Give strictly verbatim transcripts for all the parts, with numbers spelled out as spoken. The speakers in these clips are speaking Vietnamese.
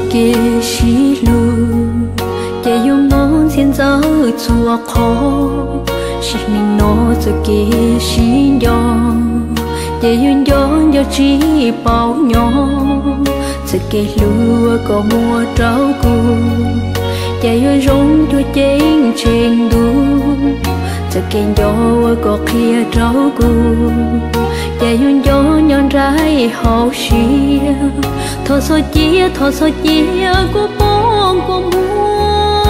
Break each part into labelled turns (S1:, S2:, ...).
S1: kê xí lu để dùng non xin gió chùa khó chỉ mình nó cho kê xí gió để dùng gió gió chỉ bao nhỏ cho kê lu có mua trâu cu để dùng rong cho chén trên đu cho kê gió có kia trâu cu để dùng gió nhon trái hậu xia thọ số chia thọ số chia của bông của mua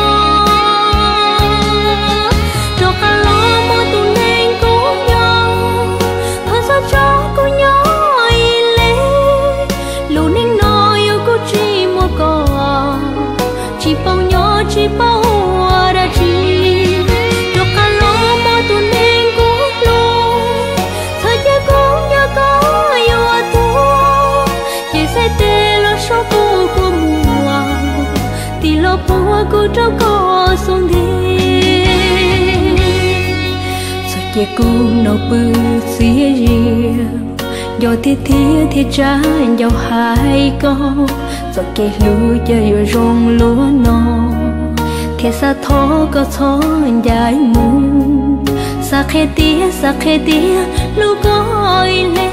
S1: cho cả lo mơ tụ nên cùng nhau thọ số cho cô nhỏ lệ lù nên nói yêu cô chỉ mua cỏ chỉ bao nhỏ chỉ bao ra chi cho cả lo mơ tụ nên cùng nhau thọ chia cùng nhau có yêu thương chỉ sẽ tê lo số cô của mùa thì lo bùa cô trâu có xuống đi rồi kia cô nấu bự xía rìa do thiết thiết thiết trái dầu hai con rồi kia lúa chơi rong lúa nò thiết sa thó có thó dài mù sa khé tía sa khé tía lúa coi lên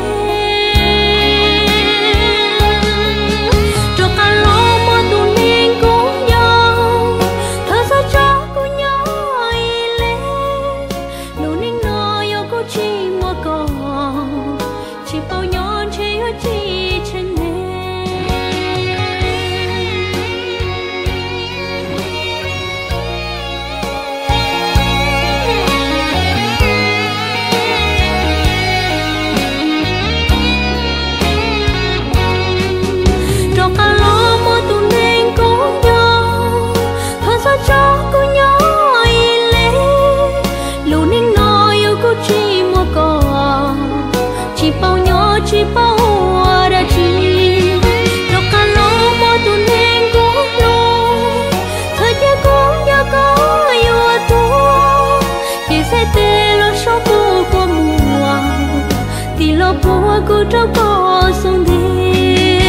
S1: chỉ bao nhỏ chỉ bao ra chi cho cả lo mơ tụ nên cũng lo thời gian cũng nhớ có yêu thương chỉ sẽ tê lo số cô của mùa thì lo bùa cô trâu có xuống đi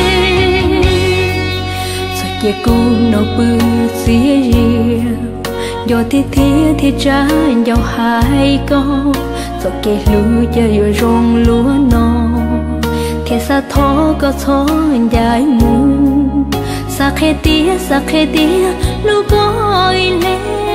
S1: rồi kia cũng nấu bự xía rìa do thiết thiết thiết trái dầu hai con rồi kê lúa chơi rong lúa nò thiết sa thó có thó dài mù sa khé tía sa khé tía lúa coi lên